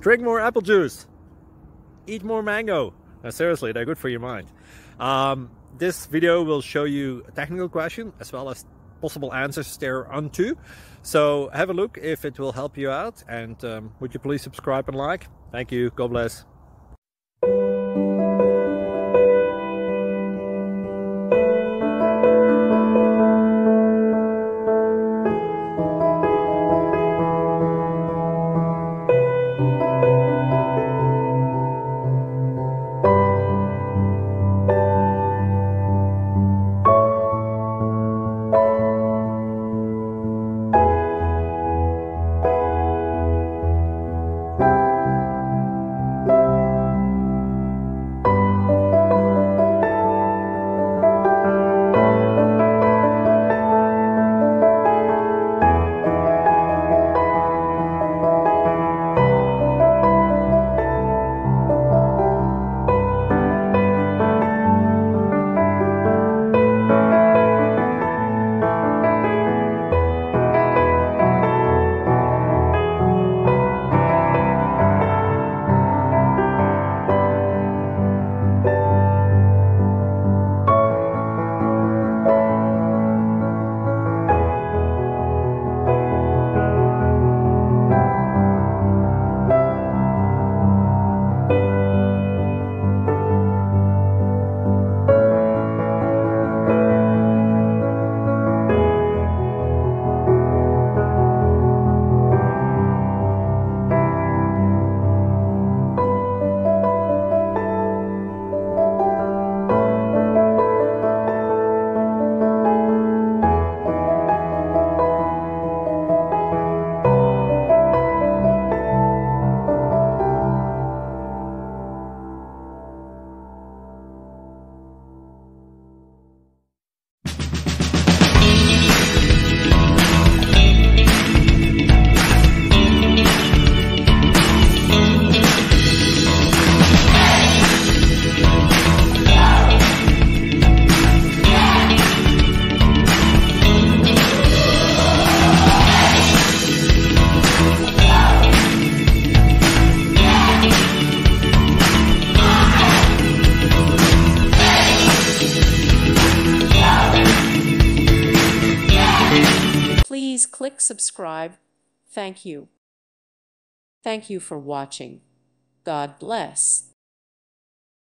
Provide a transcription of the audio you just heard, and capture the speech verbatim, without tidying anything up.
Drink more apple juice. Eat more mango. Now, seriously, they're good for your mind. Um, this video will show you a technical question as well as possible answers thereunto. So have a look if it will help you out, and um, would you please subscribe and like? Thank you. God bless. Please click subscribe. Thank you. Thank you for watching. God bless.